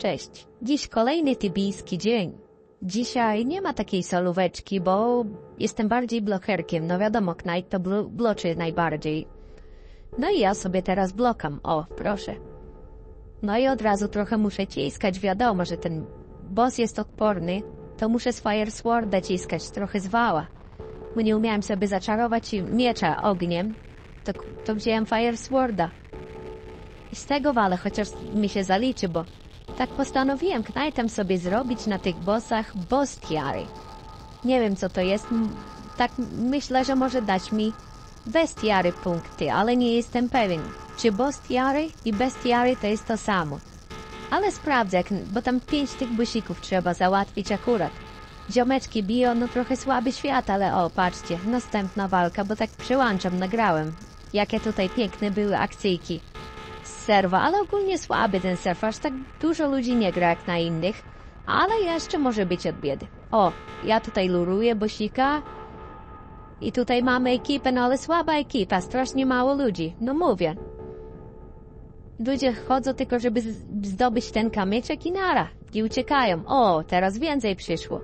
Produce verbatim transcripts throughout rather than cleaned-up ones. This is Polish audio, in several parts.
Cześć. Dziś kolejny tybijski dzień. Dzisiaj nie ma takiej solóweczki, bo jestem bardziej blokerkiem. No wiadomo, Knight to blo bloczy najbardziej. No i ja sobie teraz blokam. O, proszę. No i od razu trochę muszę ciskać. Wiadomo, że ten boss jest odporny, to muszę z Fire Sworda ciskać, trochę zwała. Bo nie umiałem sobie zaczarować miecza ogniem, to, to wziąłem Fire Sworda. I z tego walę, chociaż mi się zaliczy, bo tak postanowiłem Knightem sobie zrobić na tych bossach bestiary. Nie wiem co to jest, tak myślę, że może dać mi bestiary punkty, ale nie jestem pewien, czy bestiary i bestiary to jest to samo. Ale sprawdzę, bo tam pięć tych busików trzeba załatwić akurat. Ziomeczki biją, no trochę słaby świat, ale o, patrzcie, następna walka, bo tak przyłączam, nagrałem. Jakie tutaj piękne były akcyjki z serwa, ale ogólnie słaby ten serw, aż tak dużo ludzi nie gra jak na innych, ale jeszcze może być od biedy. O, ja tutaj luruję bosika i tutaj mamy ekipę, no ale słaba ekipa, strasznie mało ludzi, no mówię. Ludzie chodzą tylko, żeby zdobyć ten kamyczek i nara, i uciekają. O, teraz więcej przyszło.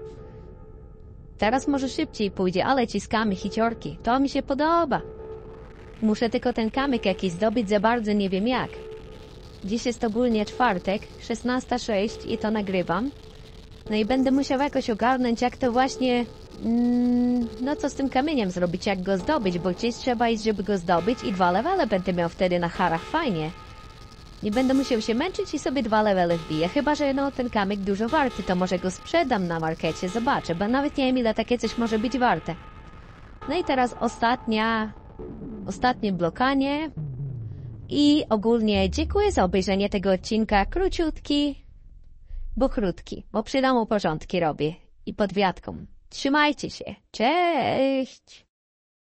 Teraz może szybciej pójdzie, ale ciskamy hiciorki. To mi się podoba. Muszę tylko ten kamyk jakiś zdobyć, za bardzo nie wiem jak. Dziś jest ogólnie czwartek, szesnasta sześć i to nagrywam. No i będę musiał jakoś ogarnąć, jak to właśnie... Mm, no co z tym kamieniem zrobić, jak go zdobyć, bo gdzieś trzeba iść, żeby go zdobyć i dwa levele będę miał wtedy na harach, fajnie. Nie będę musiał się męczyć i sobie dwa levele wbiję, chyba że no ten kamyk dużo warty, to może go sprzedam na markecie, zobaczę, bo nawet nie wiem ile takie coś może być warte. No i teraz ostatnia, ostatnie blokanie i ogólnie dziękuję za obejrzenie tego odcinka, króciutki, bo krótki, bo przy domu porządki robię i pod wiatką. Trzymajcie się, cześć!